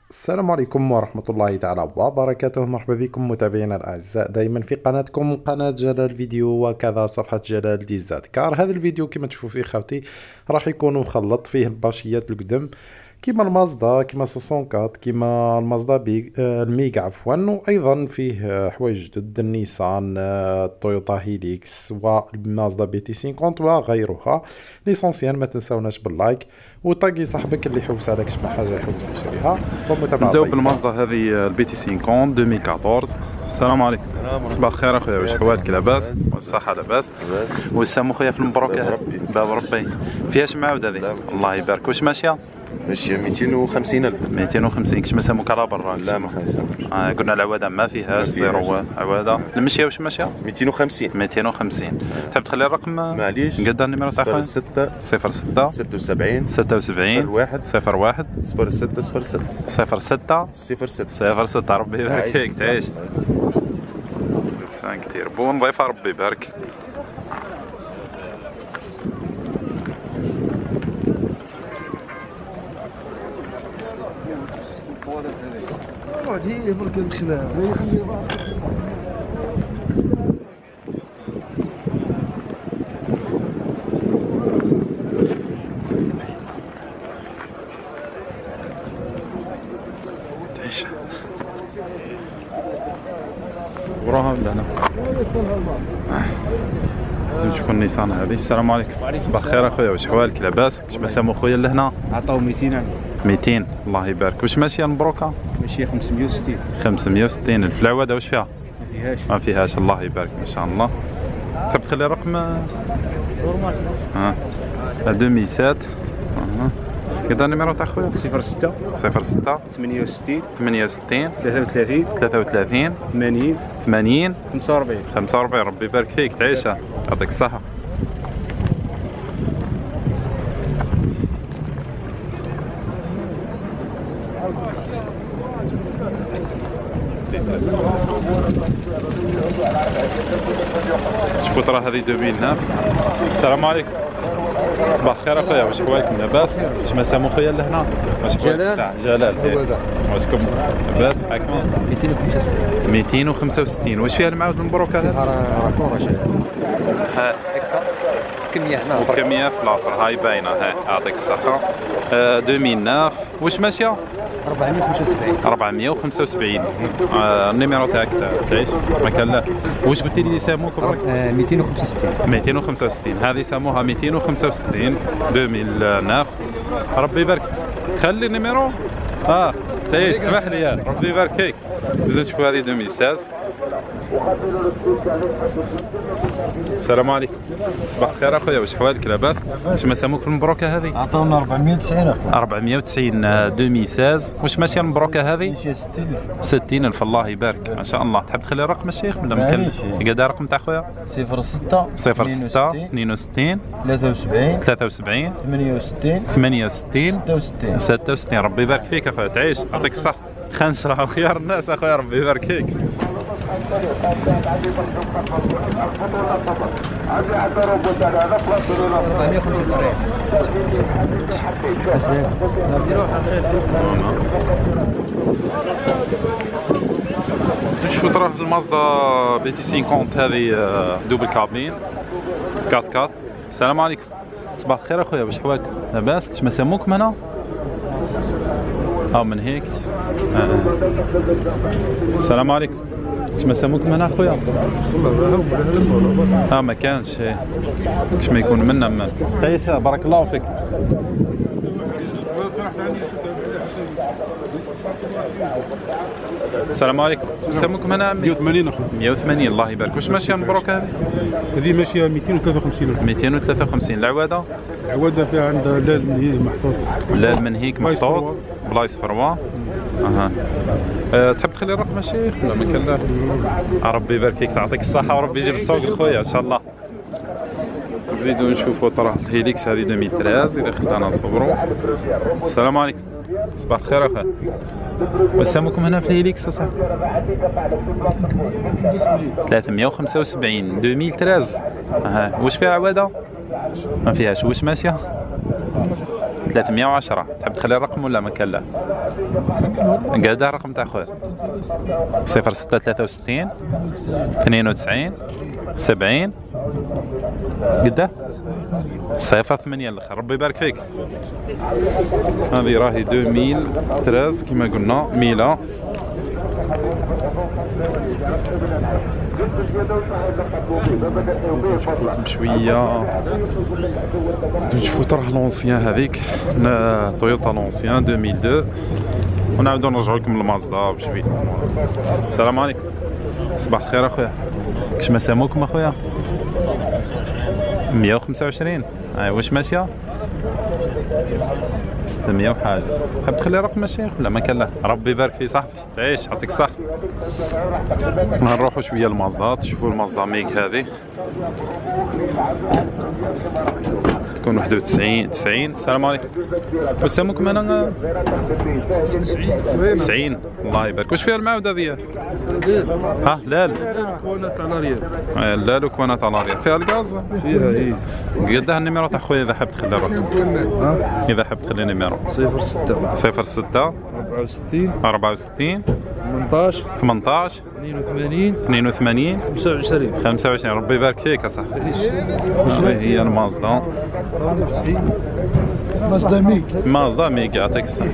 السلام عليكم ورحمة الله تعالى وبركاته. مرحبا بكم متابعينا الأعزاء دائما في قناتكم قناة جلال فيديو وكذا صفحة جلال دي زاد كار. هذا الفيديو كما تشوفوا فيه خاوتي راح يكون مخلط فيه الباشيات القدم كيما المازدا كيما 64 كيما المازدا الميغ عفوا، وايضا فيه حوايج جدد النيسان تويوتا هيليكس والمازدا بي تي 50 وغيرها. ليسونسيال ما تنساوناش باللايك وطاقي صاحبك اللي يحوس عليك شي حاجه يحوس يشريها. ومتابعه نبداو طيبه. بالمازدا هذه البي تي 50 2014. السلام عليكم. صباح الخير اخويا، واش حوالك؟ لاباس؟ والصحه لاباس؟ والسلام اخويا في المبروك باب ربي. فيهاش معاود هذه؟ الله يبارك. واش ماشيه؟ ماشية 250,000. 250. كش ما سموك على برا؟ لا ما خايسامش. قلنا العواده ما فيهاش، زيرو عواده. المشيه واش ماشيه؟ 250. 250. تحب تخلي الرقم؟ معليش. قد النيميرو تاع خويا؟ 06 06 76 76 01 01 06 06 06 06. 06. ربي يبارك فيك تعيش. سان كتير بو نضيفها ربي يبارك. هي برك الخلاف تعيش وراها ولا انا؟ لازم نشوفوا النيسان هذه. السلام عليكم. صباح الخير اخويا، واش حوالك؟ لاباس؟ كش ما سامو خويا لهنا؟ عطاو 200 عام 200. الله يبارك. واش ماشيه مبروكه؟ ماشي 560 560 الف. العواده واش فيها؟ ما فيهاش ما فيهاش. الله يبارك ما شاء الله. تحب تخلي رقم؟ نورمال. 2007. قد النيميرو تاع خويا؟ 06 06 68 68 33 33 80 80 45. 45. ربي يبارك فيك تعيشها، يعطيك الصحة. شوفوا ترى هذه 2009. السلام عليكم. صباح الخير اخويا، واش حوالكم؟ لاباس؟ واش ما سامو خويا لهنا؟ واش حوالك الساعة؟ جلال. واشكم لاباس؟ معاكم 265 265. واش فيها المعاود المبروك هذا؟ راكور كمية هنا وكمية في الاخر هاي باينة. هاي يعطيك الصحة. 2009. واش ماشية؟ 475 475. النيميرو تاعك تعيش ما كان لا. واش قلتي لي ساموك برك؟ 265 265. هذه سموها 265 2009. ربي يبارك. خلي النيميرو. تعيش اسمح لي ربي يبارك فيك. زيد شوفوا هذه 2016. السلام عليكم. صباح الخير اخويا، واش حوالك؟ لاباس؟ واش ما سموك المبروكه هذه؟ عطاونا 490 اخويا 490 2016. واش ماشيه المبروكه هذه؟ ماشي 60 60 الف. الله يبارك ما شاء الله. تحب تخلي الرقم الشيخ ولا مكلف؟ قد الرقم تاع خويا؟ 06 06 62 73 73 68 68 66. 66. ربي يبارك فيك اخويا تعيش يعطيك الصحة. خنشرة وخيار الناس اخويا ربي يبارك فيك. تشوفوا ترى المازدا بي تي 50 هذه دوبل كابين 4 السلام عليكم. صباح الخير اخويا، واش حوالك؟ لاباس؟ كش ما سموكم هنا؟ من هيك. السلام عليكم. كش ما سموكم هنا اخويا؟ ما كانش. كش ما يكون منا من تعيش بارك الله فيك. السلام عليكم. سموكم هنا؟ 180 اخويا. 180. الله يبارك. واش ماشيه مبروك هذه؟ هذه ماشيه 253 253. العواده؟ العواده فيها عند لا المنهي محطوط. لا المنهيك محطوط بلايص فروا. تحب تخلي الرقم الشيخ ولا ما كان لا؟ ربي يبارك فيك تعطيك الصحة وربي يجيب السوق لخويا ان شاء الله. نزيدو نشوفو طرح الهيليكس هذه 2013 اذا خلانا نصبرو. السلام عليكم. صباح الخير اخويا. واش ساموكم هنا في الهيليكس اصاحبي؟ 375 2013. واش فيها عواده؟ ما فيهاش. واش ماشيه؟ 310. تحب تخلي الرقم ولا ما كان لا؟ قاعدة الرقم تاع خويا 0663 92 70 قده 08 الاخر. ربي يبارك فيك. هذه راهي 2013 كما قلنا ميلا. شويه نزيدو نشوفو طرح لونسيان هذيك تويوتا لونسيان 2002 ونعاودو نرجعو لكم المازدا بشويه. السلام عليكم. صباح الخير اخويا. كش ما ساموكم اخويا؟ 125. واش ماشيه؟ 600 وحاجه. تحب تخلي رقم الشيخ ولا ما كان لا؟ ربي يبارك في صاحبي. تعيش يعطيك الصح. نروحو شويه المازدات. شوفوا المازدا ميغ هذه تكون 91 90. السلام عليكم. واش ساموكم؟ انا 90. الله يبارك. واش فيها المعاود هذه؟ ها لال كونات على ريال. لال وكوانات على ريال. فيها الغاز؟ فيها ايه. قدها النيميرو تاع خويا اذا حاب تخلي الرقم. اذا حاب تخلي النيميرو 06 06 64 64 18 18 82 82 25. 25. ربي يبارك فيك يا صاحبي. هذه هي المازدا. مازدا ميك. مازدا ميغ يعطيك الصحة.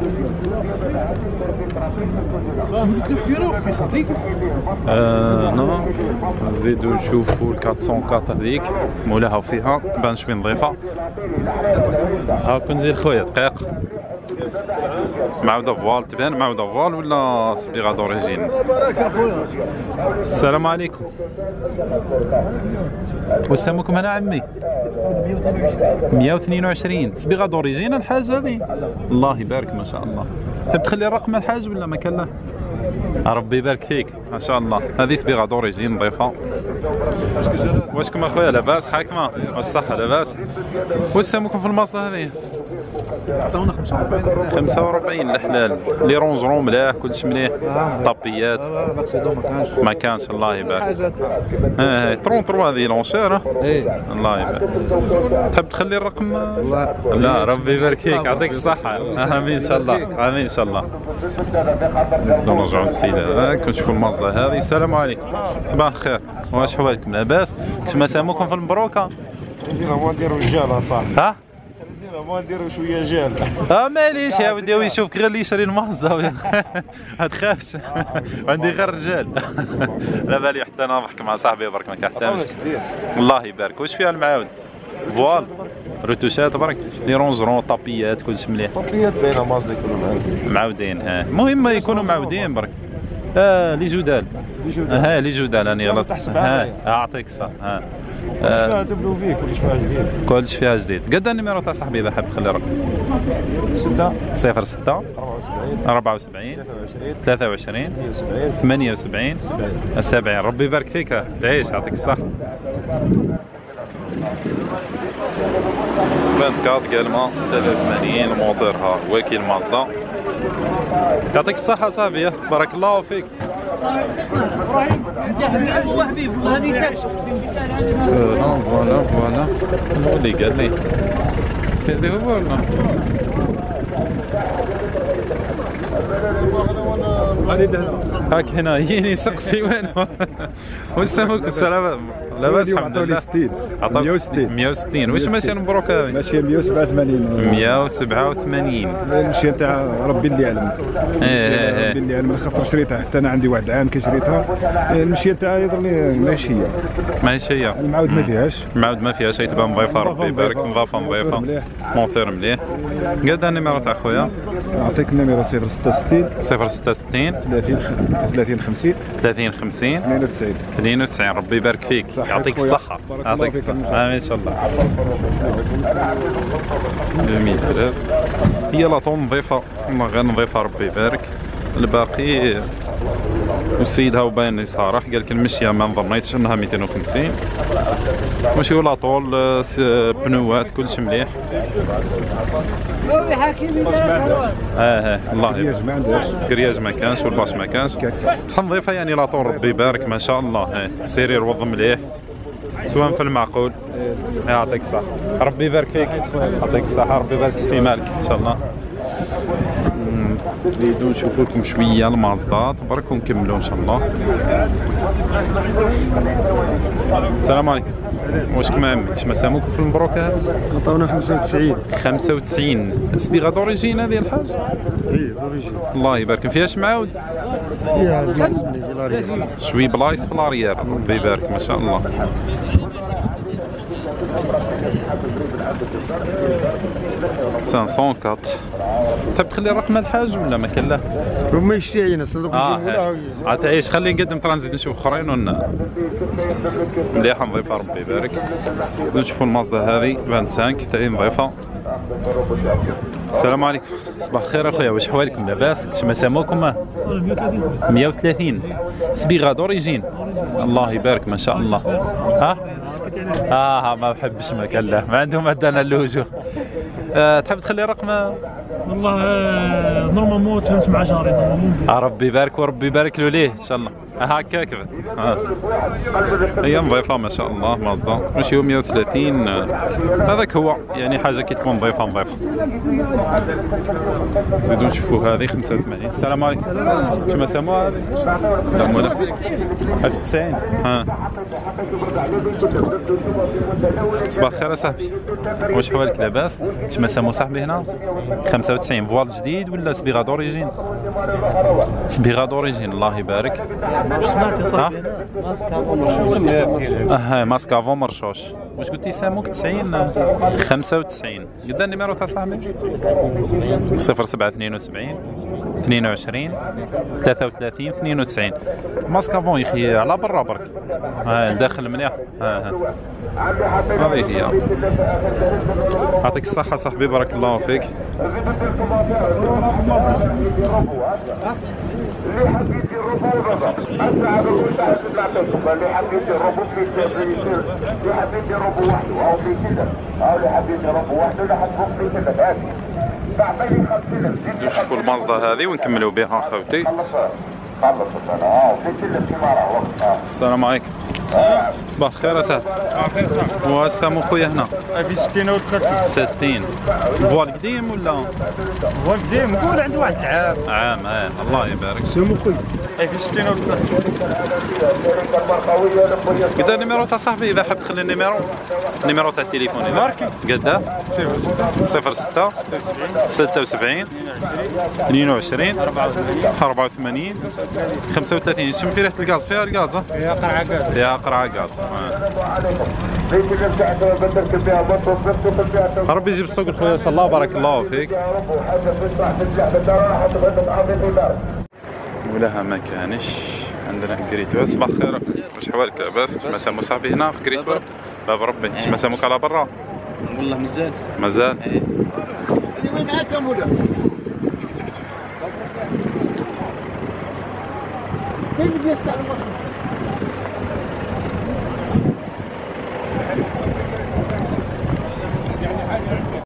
نو نزيدو نشوفو 404 هذيك مولاها وفيها تبان شويه نظيفة. هاكا نزيد خويا دقيق. معاودة فوال تبان معاودة فوال ولا صبيغة دوريجين؟ السلام عليكم. واش ساموكم انا عمي؟ 122 صبيغة دوريجين الحاج هذه. الله يبارك ما شاء الله. تحب تخلي الرقم الحاج ولا ما كان له؟ ربي يبارك فيك ما شاء الله. هذه صبيغة دوريجين نظيفة. واشكم اخويا لاباس حاكمة والصحة لاباس؟ واش ساموكم في المازدا هذه؟ عطاونا 45. 45 الحلال. لي رونجرون ملاح كلشي مليح. طابيات ما كانش. الله يبارك. 33 هذه لونشير. ايه الله يبارك. تحب تخلي الرقم؟ لا ربي يبارك فيك يعطيك الصحة. امين ان شاء الله. امين ان شاء الله. نزيدو نرجعو للسيد هذاك ونشوفو المازدا هذه. السلام عليكم. صباح الخير. واش حوالكم لاباس؟ كما ساموكم في المبروكة؟ نديرو رجال اصاحبي. ها؟ ما نديرو شويه جال. ماليش يا ودي يشوفك غير اللي يشري المازدا. ما تخافش. عندي غير رجال. لا بالي حتى انا نضحك مع صاحبي برك ما كيحتاجش. الله يبارك. واش فيها المعاود؟ فوال روتوشات برك لي رونجرون طابيات كلشي مليح. طابيات باينه مازدا يكونوا معاودين. المهم يكونوا معاودين برك. لي جدال. لي جدال راني غلط. اعطيك الصح. كلش فيها دبلو في كلش فيها جديد. كلش فيها جديد. قد النيميرو تاع صاحبي اذا حاب تخلي رقم؟ 6 06 74 23 78 70. ربي يبارك فيك. تعيش يعطيك الصحة. 24 كالما 83 الموتورها وكيل مازدا. يعطيك الصحة صاحبي. بارك الله فيك. فوالا فوالا هو اللي قال لي هذا هو ولا هاك هنا يجيني سقسي وين وسامك السلام لاباس الحمد لله. 160 160. واش ماشي مبروك هذه؟ ماشي 187 187 المشيه تاع ربي اللي يعلم. ربي اللي يعلم خاطر شريتها حتى انا عندي واحد عام كي شريتها. المشيه تاعها يضر لي ماشي هي. ماهيش هي. المعاود ما فيهاش. المعاود ما فيهاش. تبان نظيفه ربي يبارك. نظافه نظيفه. مونتير مليح. قاد النيميرو تاع خويا؟ نعطيك النيميرو 066 066 30 50 30 50 92 92. ربي يبارك فيك يعطيك الصحة. يعطيك الصحة. آمين إن شاء الله. 2013 هي لاطون نظيفة والله غير نظيفة ربي يبارك. الباقي والسيد هاو باين لي صراح قال لك المشية ما نظنيتش انها 250. ماشي ولا طول بنوات كلشي مليح. الله كرياج ما عندهاش. كرياج ما كانش والباش ما كانش. بصح نظيفة يعني لاطون ربي يبارك ما شاء الله. سيرير وض مليح. سواء في المعقول. يعطيك الصحة، ربي يبارك فيك، يعطيك الصحة، ربي يبارك في مالك ان شاء الله. نزيدو نشوفو لكم شوية المازدات برك ونكملو ان شاء الله. السلام عليكم. واش كما عمك شما ساموكم في المبروك هذا؟ عطاونا 95. 95 صبيغة دوريجين هذه الحاج؟ اي دوريجين. الله يبارك فيهاش معاود؟ فيها بلايص شوي بلايص في الاريير، ربي يبارك ما شاء الله. سانسون كات. تحب تخلي رقم الحاج ولا ما كان له؟ هما يشتيعينا صدق تعيش خلي نقدم ترانزيت نشوف اخرين مليحه نظيفه ربي يبارك. نشوفوا المازدا هذه 25 تاعي نظيفه. السلام عليكم، صباح الخير اخويا، واش حوالكم لاباس؟ شما ساموكم؟ 130 صبيغه دوريجين، الله يبارك ما شاء الله. ما بحبش ما كان له، ما عندهم ادانا اللوجو. تحب تخلي رقم؟ والله نورمالمون تهمت مع جاري نورمالمون. ربي يبارك وربي يبارك له ليه ان شاء الله. هكاك هي نظيفه ما شاء الله مازدا، ماشي هو 130 هذاك هو يعني حاجه كي تكون نظيفه. نزيدو نشوفوا هذه 85. السلام عليكم، شما ساموها هذه؟ لا مولا 1090. صباح الخير صاحبي، واش حوالك لاباس؟ شما سامو صاحبي هنا 95 فوال جديد ولا صبيغه دوريجين؟ صبيغه دوريجين الله يبارك. واش سمعتي صاحبي هنا؟ ماسكافون مرشوش. واش قلتي ساموك 90 95؟ قد النيميرو تاع صاحبي؟ 0772 22 33 92. ماسكافون يخي على برا برك، داخل مليح. هذه هي. يعطيك الصحة صاحبي، بارك الله فيك. نشوفوا المازدا هذه ونكملوا بها خوتي. السلام عليكم. صباح الخير اساتذه. وسامو خويا هنا في 60 و 60 فوال قديم ولا؟ فوال قديم نقول عنده واحد عام. الله يبارك. سامو خويا في 60 و 30. قد النيميرو تاع صاحبي اذا حاب تخلي النيميرو تاع التليفون اذا قد 06 76 22 84 35. شم في ريحه الغاز؟ فيها الغاز؟ فيها قرعه غاز. فيها قرعه غاز. ربي يجيب السوق الخويا ان شاء الله، بارك الله فيك. ولها ما كانش عندنا كريتوا. صباح الخير، واش حوالك لاباس؟ ما سامو صاحبي هنا في كريتوا؟ باب ربي. ما ساموك على برا؟ والله مازال. كيف بيستعمل